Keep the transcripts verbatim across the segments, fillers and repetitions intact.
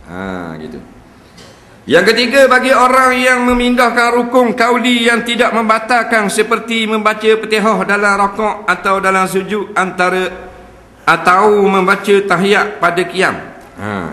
Ha, gitu. Yang ketiga, bagi orang yang memindahkan rukun kauli yang tidak membatalkan seperti membaca Fatihah dalam rakaat atau dalam sujud antara atau membaca tahiyat pada qiyam. Ha.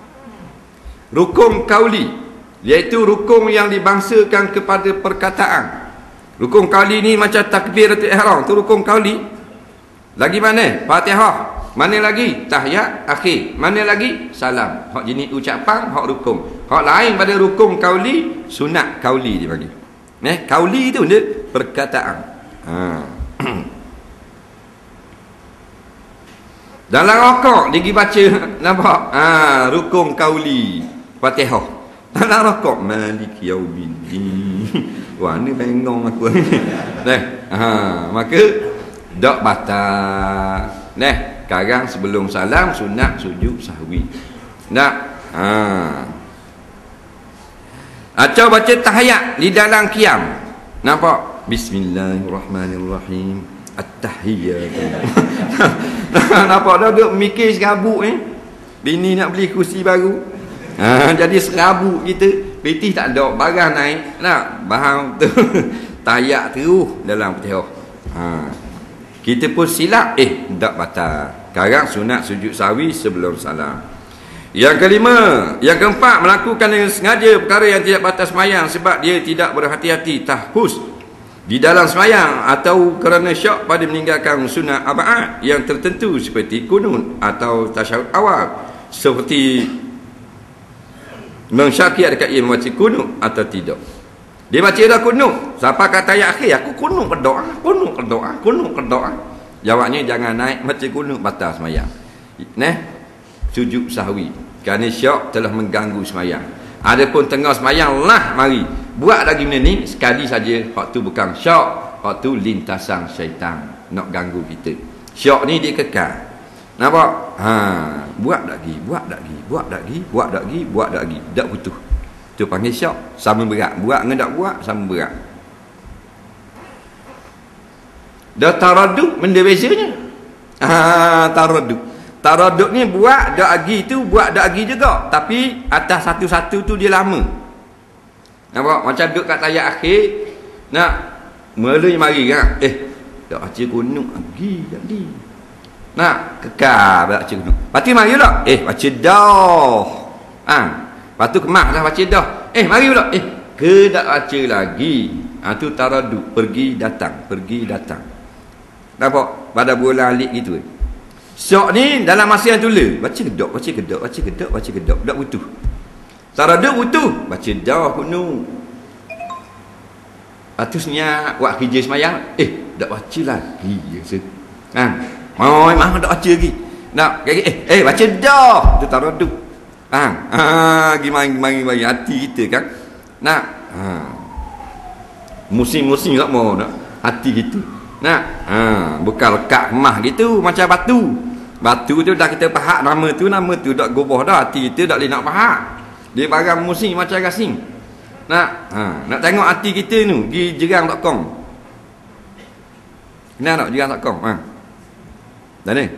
Rukun kauli iaitu rukun yang dibangsakan kepada perkataan. Rukun kauli ni macam takbiratul ihram tu rukun kauli. Lagi mana? Fatihah. Mana lagi? Tahiyat akhir. Mana lagi? Salam. Hak jenis ucapan, hak rukun. Hak lain pada rukun kauli, sunat kauli dia bagi. Eh, kauli tu dia perkataan. Ha. Dalam rakaat dia pergi baca, nampak? Ha, rukun kauli, Fatihah. Dalam rakaat Maliki Yaumiddin. Wah, ni bengong aku ni. Nah, ha, maka dak batal. Nah, sekarang sebelum salam sunat sujud sahwi. Nak? Ha. Atau baca tahiyat di dalam qiyam. Nampak? Bismillahirrahmanirrahim. At-tahiyyatu. Nampak dah duk mikir serabut eh. Bini nak beli kursi baru. Ha, jadi serabut kita. Petih tak ada barang naik. Nak? Bahan tu. Tahiyat terus dalam Fatihah. Ha. Kita pun silap, eh, tak batal. Sekarang sunat sujud sahwi sebelum salam. Yang kelima, yang keempat, melakukan dengan sengaja perkara yang tidak batal semayang sebab dia tidak berhati-hati tahus di dalam semayang atau kerana syak pada meninggalkan sunat abad yang tertentu seperti kunut atau tasyahud awal, seperti mensyaki adakah ia membaca kunut atau tidak. Dia baca dah kunut sampai kata ayat akhir, aku kunut berdoa, kunut berdoa, kunut berdoa. Jawabnya jangan naik baca kunut, batal semayang. Nah, sujud sahwi kerana syak telah mengganggu semayang. Adapun tengah semayang lah mari buat lagi benda ni sekali saja. Waktu bukan syak, waktu lintasan syaitan nak ganggu kita. Syak ni dia kekal. Nampak? Ha, buat lagi, buat lagi, buat lagi, buat lagi, buat lagi, tak putus. Tu panggil syak, sama berat. Buat dengan tak buat sama berat. Dah taraduk benda bezanya. Ha, taraduk. Taraduk ni buat dak lagi tu, buat dak lagi juga, tapi atas satu-satu tu dia lama. Nampak? Macam duduk kat tayat akhir nak mula mari kan. Eh, dak baca kunut lagi tadi. Nak kekal baca kunut. Pati mari pula. Eh, baca dah. Ha. Lepas tu kemas dah baca dah. Eh, mari pula. Eh, ke tak baca lagi. Ha, tu taraduk, pergi datang, pergi datang. Nampak? Pada bulan alik gitu. Syak ni dalam masa yang tula, baca kedok, baca kedok, baca kedok, baca kedok, tak butuh. Taraduk butuh, baca dah kunut. Atusnya buat kerja semayang, eh, tak baca lagi. Ha. Mau mah tak baca lagi. Nak eh eh baca dah. Tu taraduk. Ha, ha, gimana gimana bagi hati kita kan. Nak. Ha. Musim-musim tak mau nak hati kita. Nak. Ha, bukan lekat kemah gitu macam batu. Batu tu dah kita pahak nama tu, nama tu dak goboh dah, hati kita dak boleh nak pahak. Dia barang musim macam gasing. Nak. Ha, nak tengok hati kita tu, pergi jerang dot com. Kenal tak jerang dot com? Ha. Dah ni.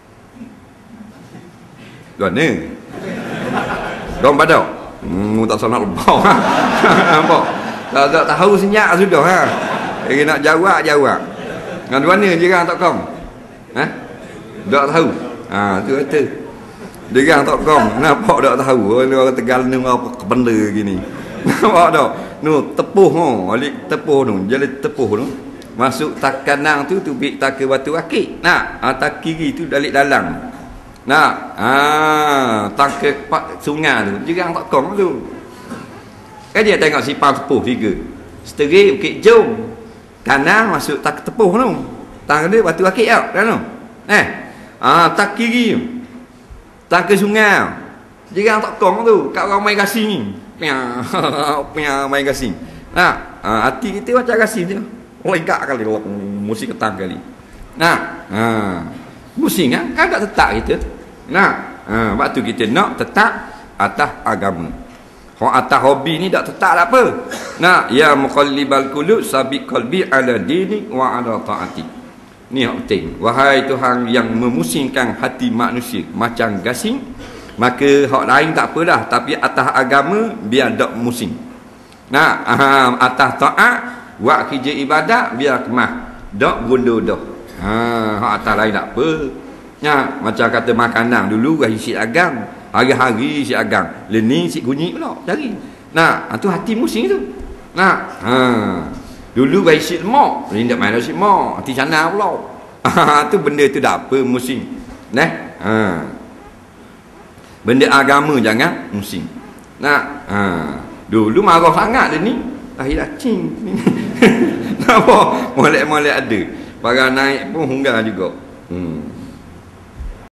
Dah ni. Dom badak. Hmm, tak salah lebau. Nampak? Tak tak tahu senyap sudah ha. Dia nak jawab jawab. Dengan mana jerang dot com? Ha? Tak tahu. Ha, tu kata. Jerang dot com. Nampak tak tahu. Orang Tegal ni apa benda gini. Nampak tak? Nu tepuh ha, alik tepuh tu, jalan tepuh tu. Masuk tak kanan tu tubik tak ke batu akik. Nak, ha, tak kiri tu dalik dalam. Nak, ah, tak ke sungai tu, jerang dot com tu. Kan dia tengok sipang tepuh tiga. Seteri Bukit Jom. Kanan masuk tak tepuh tu. Tang dia batu akik tau, kan tu. Eh. Ah, tak kiri. Tak ke sungai. Jerang dot com tu, kat orang main gasing ni. Pia, pia main gasing. Nah, ah, hati kita macam gasing je. Legak kali musik ketang kali. Nah, ha, musik kan kan tak tetap kita. Nah, ha, waktu kita nak tetap atas agama. Hak atas hobi ni tak tetap tak apa. Nah, ya muqallibal qulub sabit qalbi ala dini wa ala taati. Ni yang penting. Wahai Tuhan yang memusingkan hati manusia macam gasing, maka hak lain tak apalah, tapi atas agama biar dak musim. Nah, ah, atas taat buat kerja ibadat biar kemah, dak gundu dah. Ha, hak atas lain tak apa. Ya, macam kata makanan dulu gah isi agam, hari-hari isi agam, lening si kunyit pula cari. Nah, itu hati musim tu. Nah, ha. Dulu gah isi lemak, ni dak main isi lemak, hati sana pula. Ha, tu benda tu tak apa musim. Nah, ha. Benda agama jangan musim. Nah, ha. Dulu marah sangat dia ni, lahir cing. Nampak? Molek-molek ada. Para naik pun hunggar juga. Hmm.